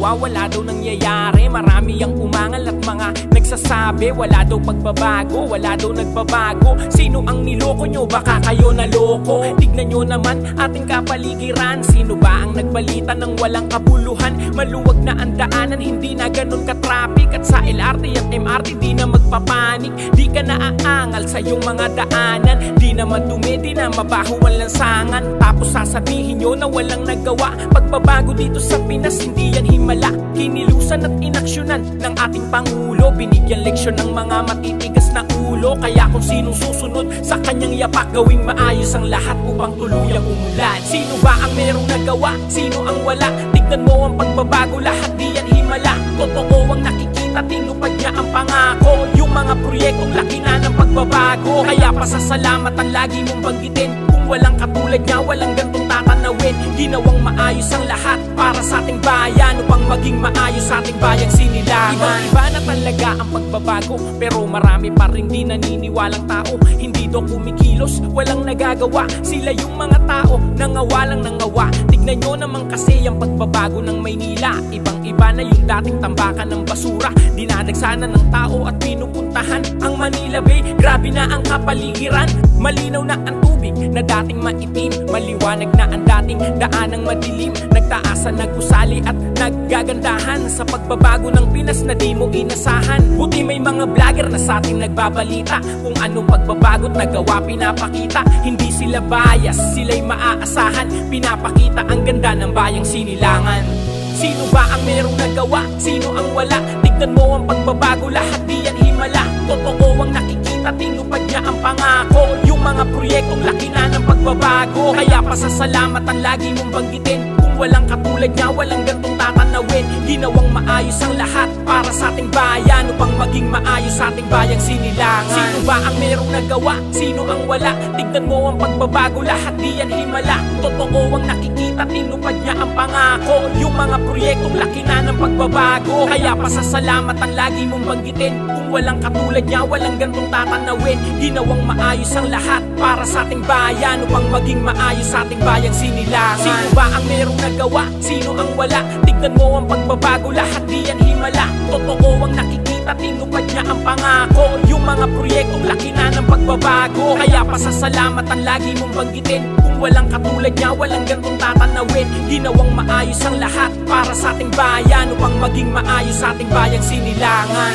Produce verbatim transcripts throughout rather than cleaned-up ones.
nagagawa, wala daw nangyayari. Marami ang umangal at mga nagsasabi wala daw pagbabago, wala daw nagbabago. Sino ang niloko nyo? Baka kayo naloko. Tignan nyo naman ating kapaligiran. Sino ba ang nagbalita ng walang kabuluhan? Maluwag na ang daanan, hindi na ganun ka-traffic. At sa L R T at M R T di na magpapanik. Di ka naaangal sa iyong mga daanan. Di na madumi, di na mabaho ang lansangan. Tapos sasabihin nyo na walang nagawa. Pagbabago dito sa Pinas, hindi yan himala. Kinilusan at inaksyonan ng ating Pangulo. Binigyan leksyon ng mga matitigas na ulo. Kaya kung sinong susunod sa kanyang yapak, gawing maayos ang lahat upang tuluyang umulan. Sino ba ang merong nagawa? Sino ang wala? Tignan mo ang pagbabago, lahat di yan himala. Totoo ang nakikita, tinupad niya ang pangako. Yung mga proyektong laki na ng pagbabago. Kaya pasasalamat ang lagi mong banggitin. Kung walang katulad niya, walang gantong tatanawin. Ginawang maayos ang lahat para sa ating bayan, upang maging maayos sa ating bayang sinilangan. Iba-iba na talaga ang pagbabago, pero marami pa rin di naniniwalang tao. Hindi daw kumikilos, walang nagagawa. Sila yung mga tao, nangawalang nangawa. Tignan nyo naman kasi ang pagbabago ng Maynila. Ibang-iba na yung dating tambakan ng basura. Dinadagsana ng tao at pinupuntahan ang Manila Bay. Grabe na ang kapaligiran, malinaw na ang tubig na dating maitim. Maliwanag na ang dating daanang madilim. Nagtaasan, nagusali at naggagandahan sa pagbabago ng Pinas na di mo inasahan. Buti may mga vlogger na sa ating nagbabalita kung anong pagbabago't nagawa pinapakita. Hindi sila bias, sila'y maaasahan. Pinapakita ang ganda ng bayang sinilangan. Sino ba ang merong nagawa? Sino ang wala? Tignan mo ang pagbabago, lahat di yan himala. Totoo ang nakikita, tinupad niya ang pangako. Yung mga proyektong laki na ng pagbabago. Kaya pasasalamat ang lagi mong banggitin. Kung walang katulad niya, walang gantong tatanawin. Ginawang maayos ang lahat para sa ating bayan, upang maging maayos sa ating bayang sinilangan. Sino ba ang merong nagawa? Sino ang wala? Tignan mo ang pagbabago, lahat di yan himala. Totoo ang nakikita, tinupad niya ang pangako. Yung mga proyektong laki na ng pagbabago. Kaya pasasalamat ang lagi mong banggitin. Kung walang katulad niya, walang gantong tatanawin. Ginawang maayos ang lahat para sa ating bayan, upang maging maayos sa ating bayang sinilangan. Sino ba ang merong nagawa? Sino ang wala? Tignan mo ang pagbabago, lahat di yan himala. Totoo ang nakikita, tinupad niya ang pangako. Yung mga proyektong laki na ng pagbabago. Kaya pasasalamat ang lagi mong banggitin. Kung walang katulad niya, walang gantong tatanawin. Ginawang maayos ang lahat para sa ating bayan, upang maging maayos sa ating bayang sinilangan.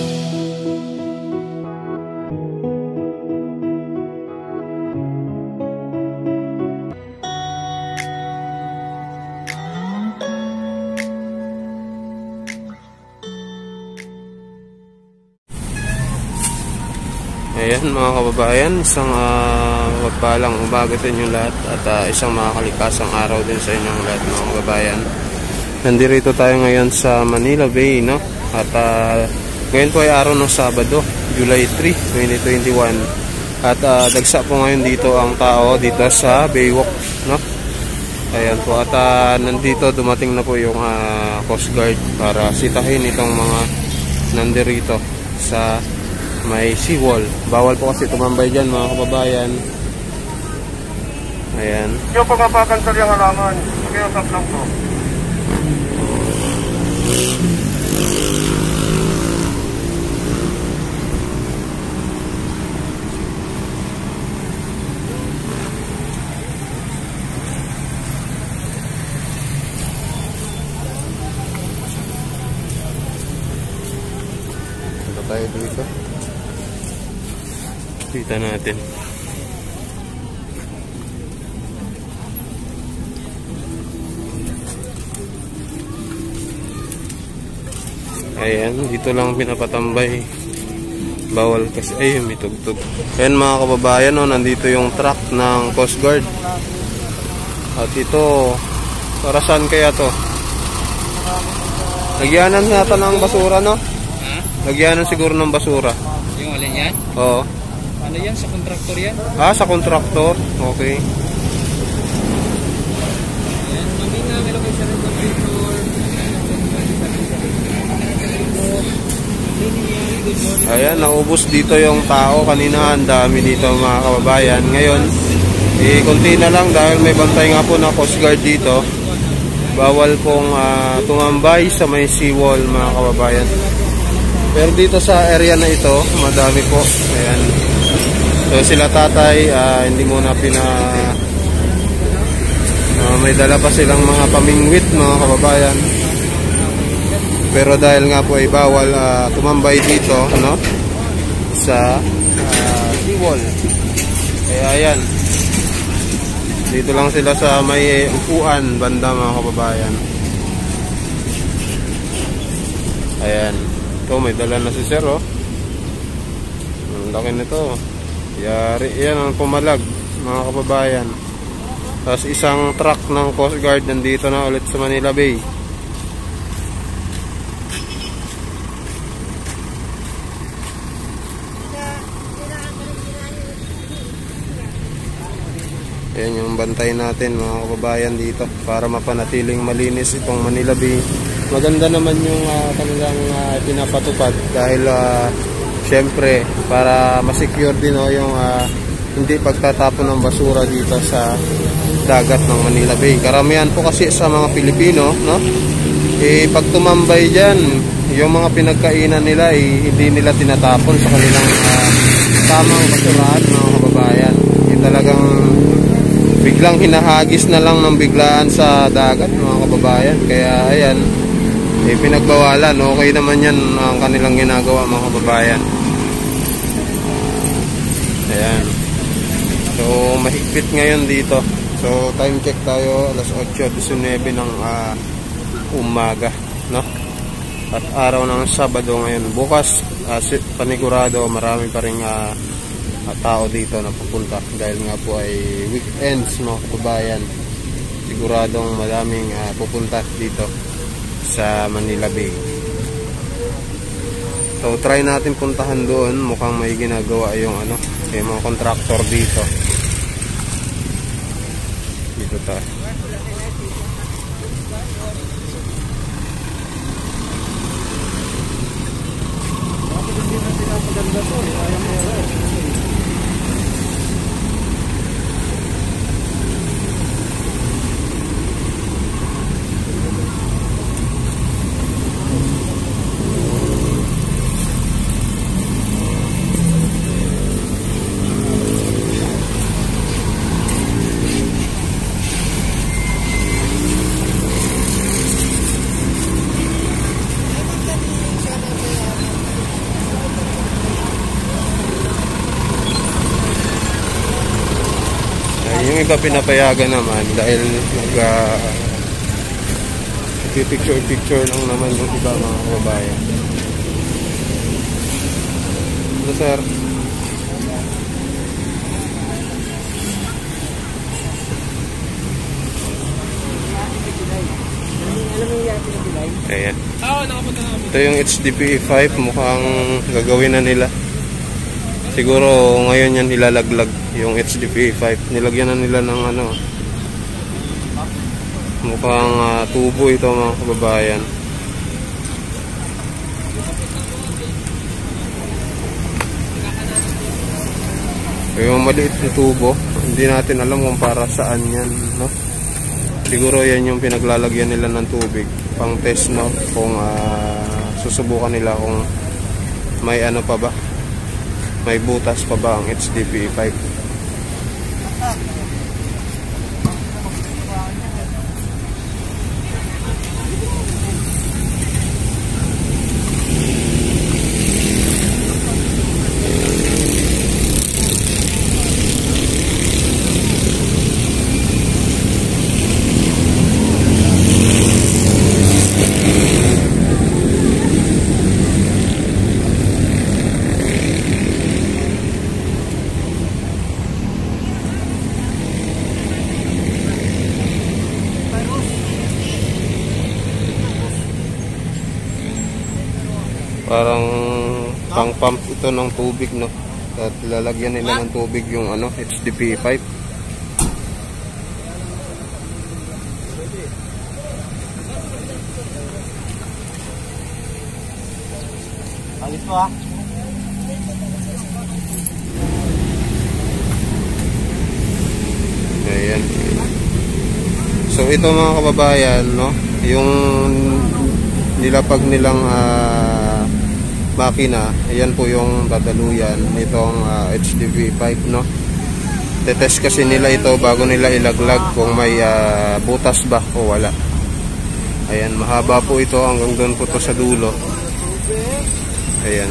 Ayan mga kababayan, isang uh, wagpalang umaga sa inyong lahat at uh, isang makakalikasang araw din sa inyong lahat mga kababayan. Nandito tayo ngayon sa Manila Bay, no? At uh, ngayon po ay araw ng Sabado, July three, twenty twenty-one. At uh, dagsa po ngayon dito ang tao dito sa Baywalk, no? Ayan po, at uh, nandito dumating na po yung uh, Coast Guard para sitahin itong mga nandirito sa may seawall. Bawal po kasi tumambay dyan mga kababayan. Ayan. Yung pagpapakan sa yung halaman, kaya tap lang po. Ito tayo dito. Kita natin. Ayan, dito lang pinapatambay. Bawal kasi, ay may tugtog. Ayan mga kababayan, oh, nandito yung truck ng Coast Guard. At ito, para saan kaya to? Nagyanan nata ng basura, no? Ha? Nagyanan siguro ng basura. Yung alin yan? Oo. Ano yan? Sa kontraktor yan? Ah, sa kontraktor? Okay. Yan, mamina, meron kayo sa kontraktor. Ayan, naubos dito yung tao. Kanina ang dami dito mga kababayan. Ngayon, eh, konti na lang dahil may bantay nga po na Coast Guard dito. bawal pong uh, tumambay sa may seawall mga kababayan. Pero dito sa area na ito, madami po. Ayan. So sila tatay, uh, hindi muna pina uh, may dala pa silang mga pamingwit mga kababayan. Pero dahil nga po ay bawal uh, tumambay dito, no? Sa uh, seawall. Kaya ayan. Dito lang sila sa may upuan banda mga kababayan. Ayan. Ito may dala na si sir, oh. Ang laki nito. Yari, yan ang pumalag mga kababayan. Tapos isang truck ng Coast Guard nandito na ulit sa Manila Bay. Yan yung bantay natin mga kababayan dito para mapanatiling malinis itong Manila Bay. Maganda naman yung uh, kanilang uh, pinapatupad dahil uh, syempre para masecure din oh, yung uh, hindi pagtatapon ng basura dito sa dagat ng Manila Bay. Karamihan po kasi sa mga Pilipino, no? Eh, pag tumambay dyan, yung mga pinagkainan nila eh, hindi nila tinatapon sa kanilang uh, tamang basurahan mga kababayan. Eh, talagang biglang hinahagis na lang ng biglaan sa dagat mga kababayan. Kaya ayan, eh, pinagbawalan. Okay naman yan ang kanilang ginagawa mga kababayan. Ayan. So mahigpit ngayon dito. So time check tayo, alas otso nineteen ng uh, umaga, no? At araw ng Sabado ngayon. Bukas uh, panigurado marami pa ring uh, at tao dito na pupunta dahil nga po ay weekends mga kababayan. Siguradong maraming uh, pupunta dito sa Manila Bay. So try natin puntahan doon. Mukhang may ginagawa yung ano, yung mga contractor dito. Dito tayo. Yung iba pinapayagan naman dahil nag uh, picture picture lang naman yung iba mga kababayan. Hello sir. Ayan. Ito yung H D P E five, mukhang gagawin na nila. Siguro ngayon yan ilalaglag yung H D P E five. Nilagyan na nila ng ano, mukhang uh, tubo ito mga kababayan. Yung maliit na tubo, hindi natin alam kung para saan yan, no? Siguro yan yung pinaglalagyan nila ng tubig pang test, no? Kung uh, susubukan nila kung may ano pa ba, may butas pa ba ang H D P E five. Parang pang pump ito ng tubig, no? At lalagyan nila ng tubig yung ano, H D P E five. Alis mo ha? Ayan. So ito mga kababayan, no, yung nilapag nilang uh, makina, ayan po yung dadaluyan nitong uh, H D V five, no. Tetest kasi nila ito bago nila ilaglag kung may uh, butas ba o wala. Ayan, mahaba po ito hanggang doon po to sa dulo. Ayan.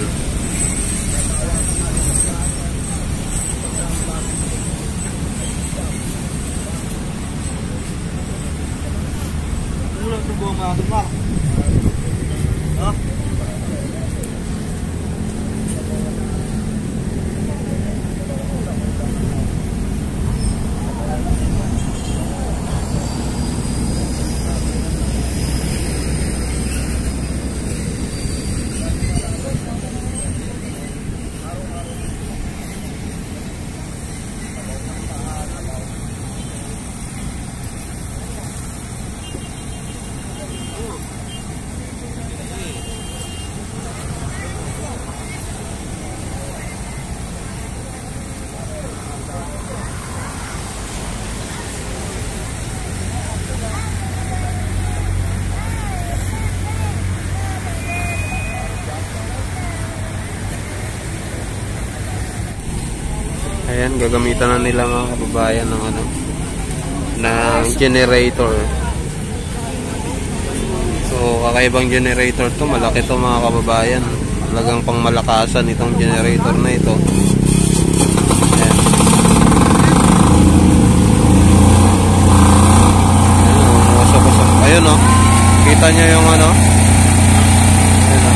Ayan, gagamitan na nila mga kababayan ng ano, ng generator. So, kakaibang generator to, malaki to mga kababayan. Talagang pangmalakasan itong generator na ito. Ayan. Ayan, wasap-wasap. Ayun, oh. Kita nyo yung ano? Ayan, oh.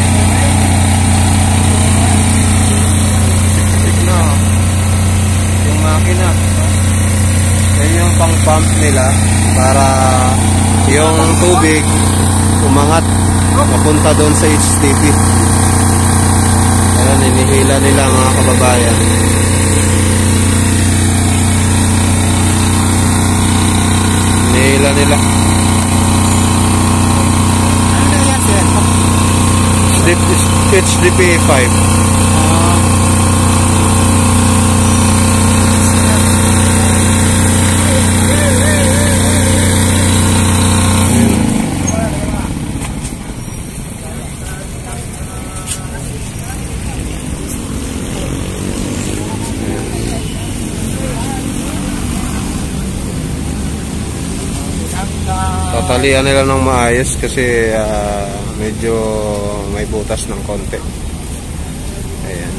Makina. Yan yung pang pump nila para yung tubig umangat papunta doon sa H D V. Ayan, inihila nila mga kababayan. Inihila nila. H D V five. Tatalian nila ng maayos kasi uh, medyo may butas ng konti. Ayan.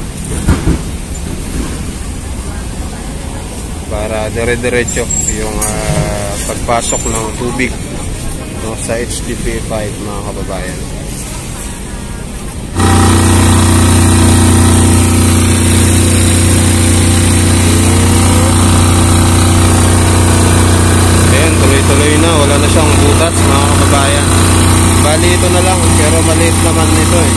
Para dire-diretso yung uh, pagpasok ng tubig, no, sa H D V five mga kababayan. Tuloy na, wala na siyang butas mga kababayan. Bali ito na lang, pero maliit naman ito eh.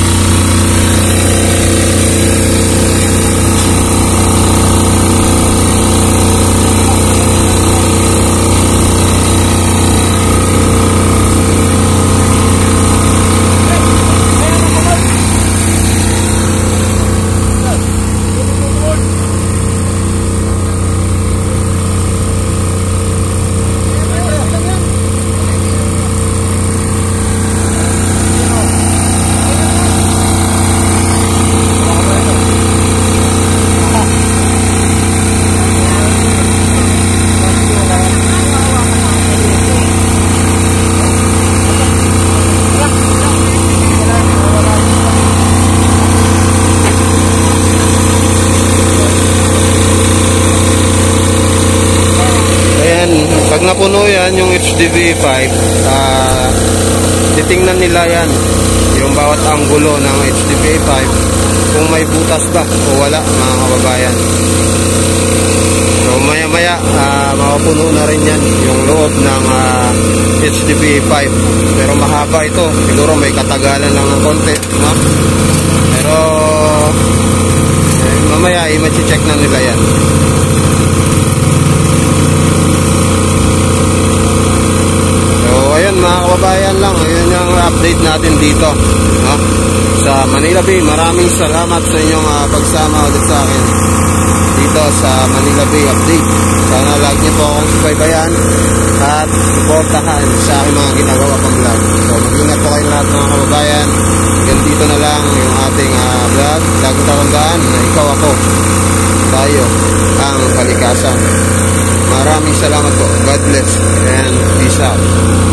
Pag napuno yan, yung H D V five, uh, titingnan nila yan, yung bawat anggulo ng H D V five, kung may butas ba o wala mga kababayan. So maya maya, uh, mapupuno na rin yan yung loob ng uh, H D V five. Pero mahaba ito, siguro may katagalan lang ng konti, no? Pero eh, mamaya i-check na nila yan. Ayun mga kababayan lang, ayun yung update natin dito, no? Sa Manila Bay. Maraming salamat sa inyong uh, pagsama ulit sa akin. dito sa Manila Bay Update. Sana lagi niyo po akong subaybayan at suportahan sa aking mga ginagawa pang vlog. So mag-ingat po kayo lahat mga kababayan. Hanggang dito na lang yung ating uh, vlog. Laging tatandaan na ikaw ako, tayo ang kalikasan. Maraming salamat po. God bless and peace out.